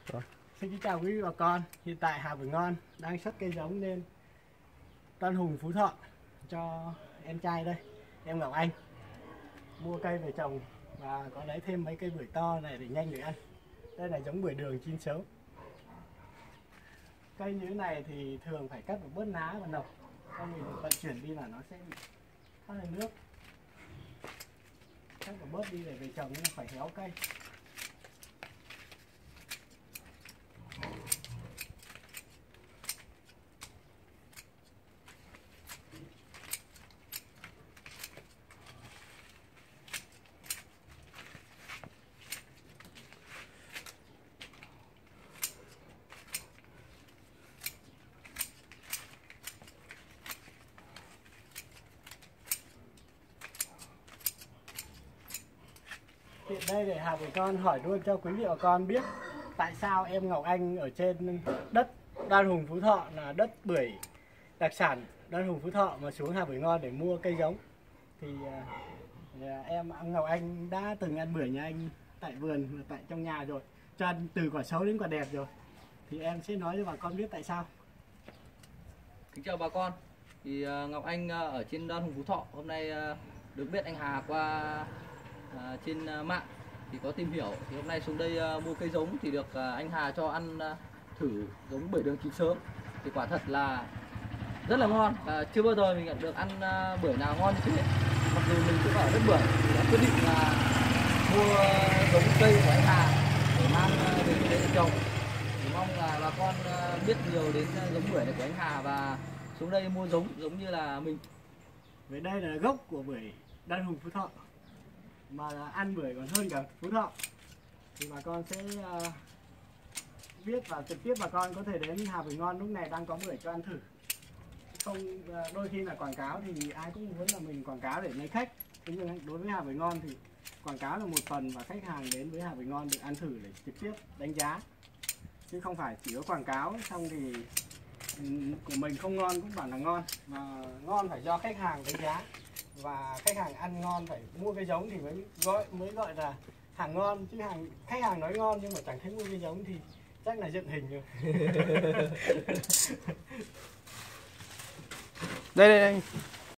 Rồi. Xin kính chào quý vị bà con. Hiện tại Hà Bưởi Ngon đang xuất cây giống lên Đoan Hùng Phú Thọ cho em trai đây, em Ngọc Anh. Mua cây về trồng và có lấy thêm mấy cây bưởi to này để nhanh để ăn. Đây là giống bưởi đường chín sớm. Cây như thế này thì thường phải cắt một bớt lá và nọc, xong mình vận chuyển đi là nó sẽ bị thoát lên nước. Cắt một bớt đi để về trồng nhưng phải héo cây. Tiện đây để Hà Bưởi Ngon hỏi luôn cho quý vị và con biết tại sao em Ngọc Anh ở trên đất Đoan Hùng Phú Thọ là đất bưởi đặc sản Đoan Hùng Phú Thọ mà xuống Hà Bưởi Ngon để mua cây giống. Thì em Ngọc Anh đã từng ăn bưởi nhà anh tại vườn và tại trong nhà rồi, cho ăn từ quả xấu đến quả đẹp rồi. Thì em sẽ nói cho bà con biết tại sao. Kính chào bà con. Thì Ngọc Anh ở trên Đoan Hùng Phú Thọ hôm nay được biết anh Hà qua trên mạng thì có tìm hiểu, thì hôm nay xuống đây mua cây giống thì được anh Hà cho ăn thử giống bưởi đường chín sớm. Thì quả thật là rất là ngon, chưa bao giờ mình được ăn bưởi nào ngon như thế. Mặc dù mình cũng ở đất bưởi thì đã quyết định là mua giống cây của anh Hà để mang về đây trồng. Thì mong là bà con biết nhiều đến giống bưởi này của anh Hà và xuống đây mua giống như là mình. Với đây là gốc của bưởi Đoan Hùng Phú Thọ, mà ăn bưởi còn hơn cả Phú Thọ. Thì bà con sẽ biết và trực tiếp bà con có thể đến Hà Bưởi Ngon, lúc này đang có bưởi cho ăn thử. Không, đôi khi là quảng cáo thì ai cũng muốn là mình quảng cáo để lấy khách. Thế nhưng đối với Hà Bưởi Ngon thì quảng cáo là một phần và khách hàng đến với Hà Bưởi Ngon được ăn thử để trực tiếp đánh giá. Chứ không phải chỉ có quảng cáo xong thì của mình không ngon cũng bảo là ngon, mà ngon phải do khách hàng đánh giá. Và khách hàng ăn ngon phải mua cây giống thì mới gọi là hàng ngon, chứ khách hàng nói ngon nhưng mà chẳng thấy mua cây giống thì chắc là dựng hình rồi. Đây